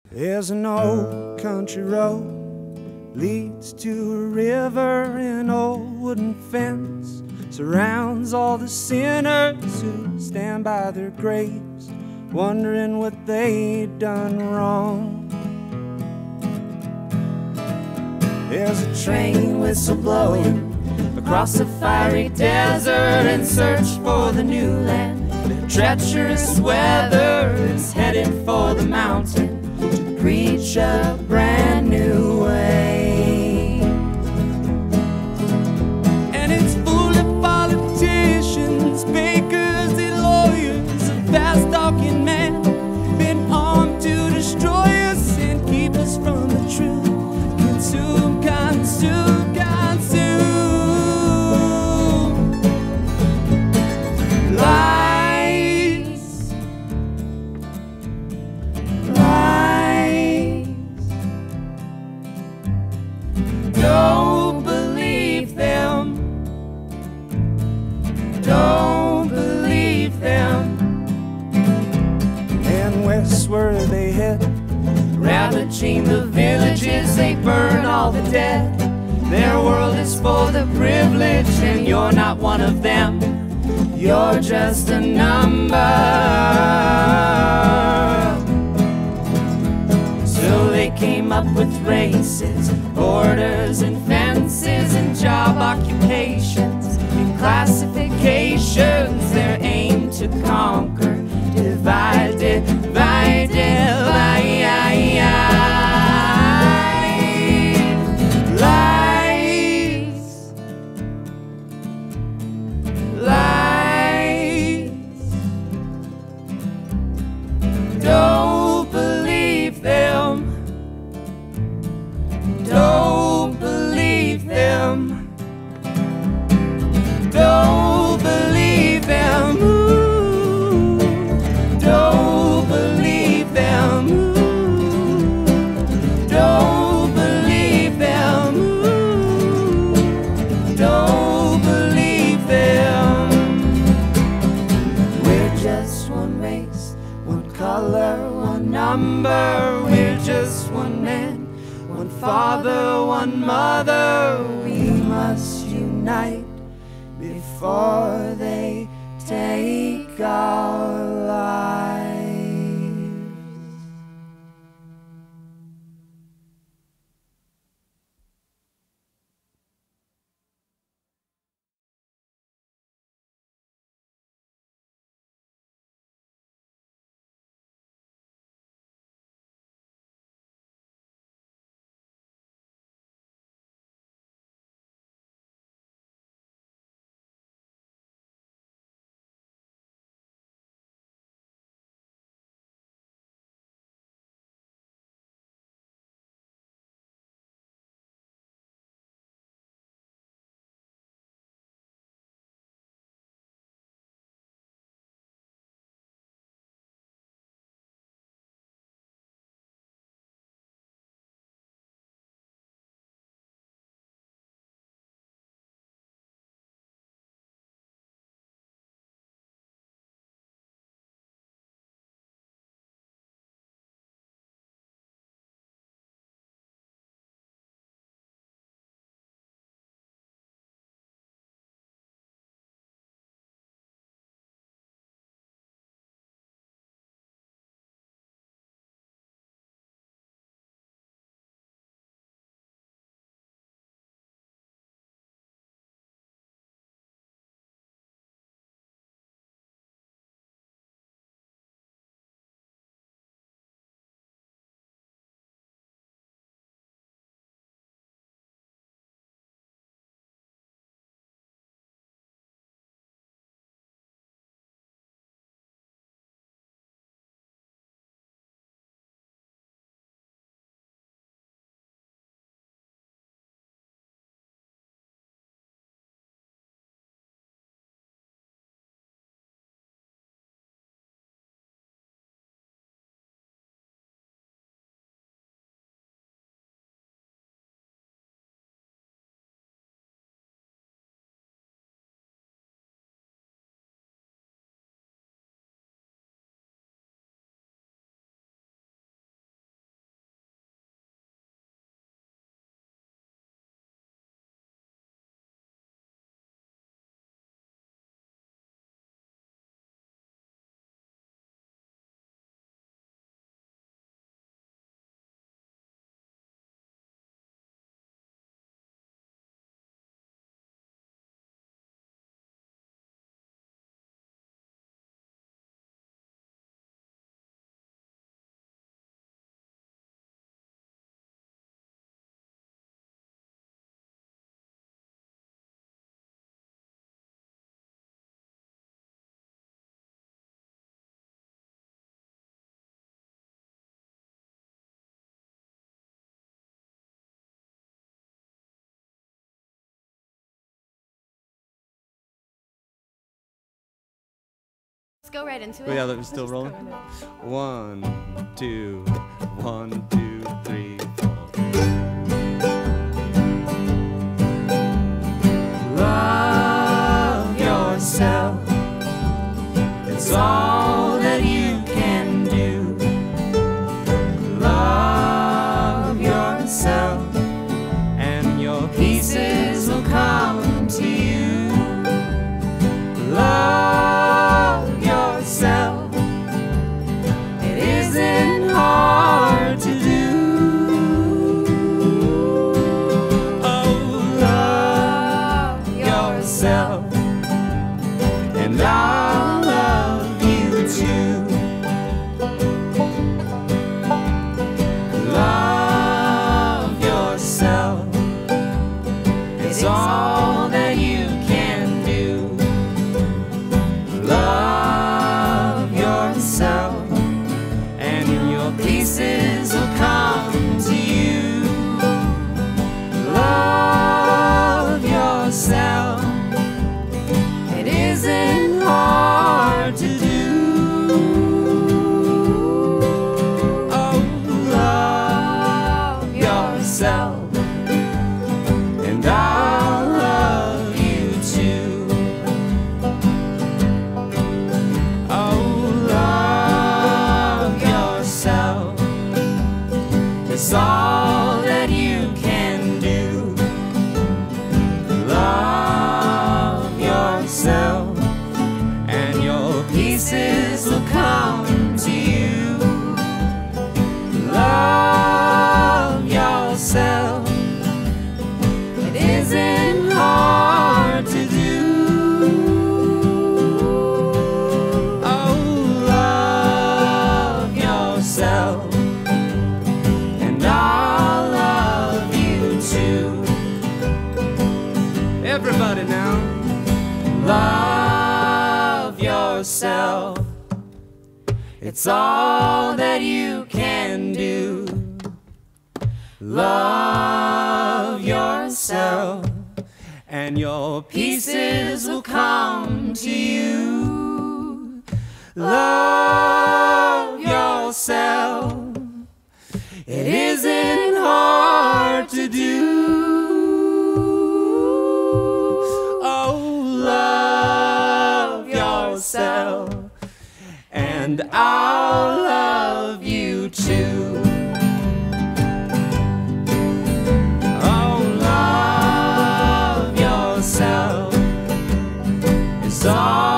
There's an old country road leads to a river, an old wooden fence surrounds all the sinners who stand by their graves, wondering what they'd done wrong. There's a train whistle blowing across the fiery desert in search for the new land. The treacherous weather is headed for the mountain to preach a brand new way. And it's full of politicians, bakers and lawyers, a fast talking man been armed to destroy us and keep us from the truth. Consume, consume, consume. Lies, lies. Don't believe them. Don't believe them. And westward they head, ravaging the villages, they burn all the dead. Their world is for the privileged, and you're not one of them. You're just a number. So they came up with races, borders and fences, and job occupations and classifications. Their aim to conquer, divide, divide, divide. Lies, lies. Don't believe them. Don't believe them. Don't believe them. Ooh. Don't believe them. Ooh. Don't believe them. Ooh. Don't believe them. We're just one race, one color, one number. We're just one man, one father, one mother. We must unite before they take our lives. Let's go right into it. Oh, yeah, we're still rolling. 1, 2, 1, 2, 3, 4. Love yourself. It's all that you can do. Love yourself, and your pieces will come to you. Love yourself. It isn't hard to do. Oh, love yourself, and I'll love you too. Love yourself. It's all that you can do. Love yourself, and your pieces will come to you. Love yourself. It isn't hard to do. Oh, love yourself, and I'll love you too. Oh, love yourself. It's all that you can do. Love yourself, and your pieces will come to you. Love yourself. It isn't hard to do. Oh, love yourself, and I'll love you too. Everybody now. Love yourself. It's all that you can do. Love yourself, and your pieces will come to you. Love yourself. It isn't hard to do. Oh, love yourself, and I'll love you too. Oh, love yourself. It's all